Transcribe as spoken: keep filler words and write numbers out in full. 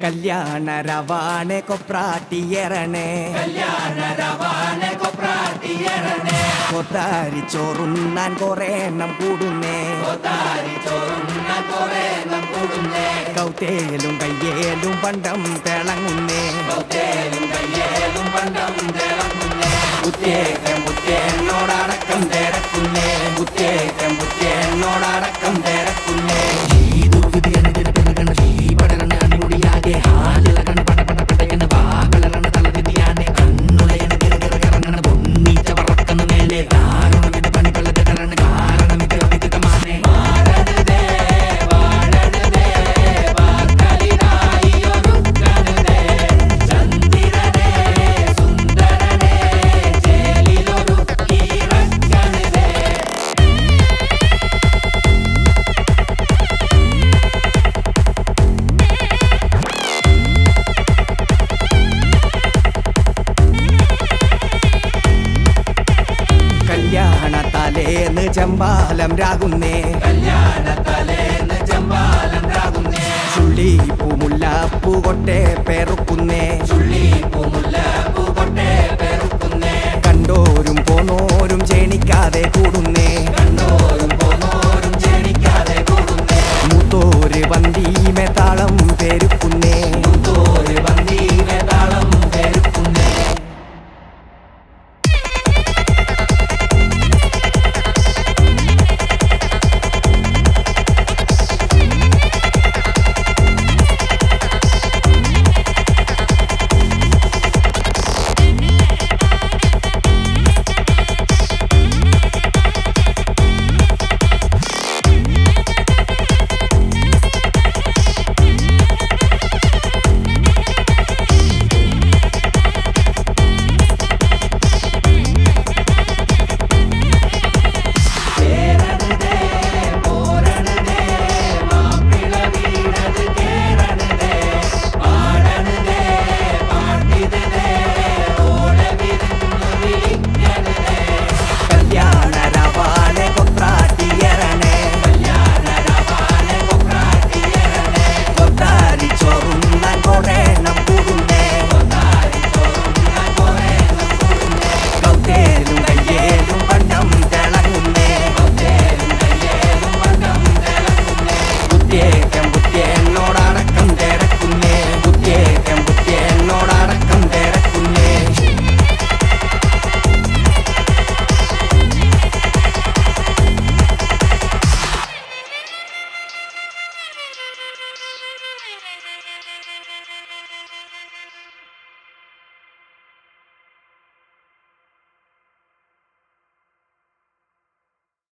കല്യാണ രവാനെ കൊപ്രാട്ടിയറണേ കല്യാണ രവാനെ കൊപ്രാട്ടിയറണേ കൊത്താരി ചോറുണ്ണാൻ കൊറേണം കൂടുന്നേ കൊത്താരി ചോറുണ്ണാൻ കൊറേണം കൂടുന്നേ കൗത്തേലും കയ്യേലും പണ്ടം തിളങ്ങുന്നേ കൗത്തേലും കയ്യേലും പണ്ടം തിളങ്ങുന്നേ മുത്തേക്ക മുത്തേനോടടക്കം തിരക്കുന്നേ മുത്തേക്ക മുത്തേനോടടക്കം തിരക്കുന്നേ കല്യാണത്തലേന്ന് ചമ്പാലം രാകുന്നേ കല്യാണത്തലേന്ന് ചമ്പാലം രാകുന്നേ ചുള്ളിപ്പൂ മുല്ലപ്പൂ കൊട്ടേ പെറുക്കുന്നേ ചുള്ളിപ്പൂ മുല്ലപ്പൂ കൊട്ടേ പെറുക്കുന്നേ കണ്ടോരും പോന്നോരും ചേണിക്കാതെ കൂടുന്നേ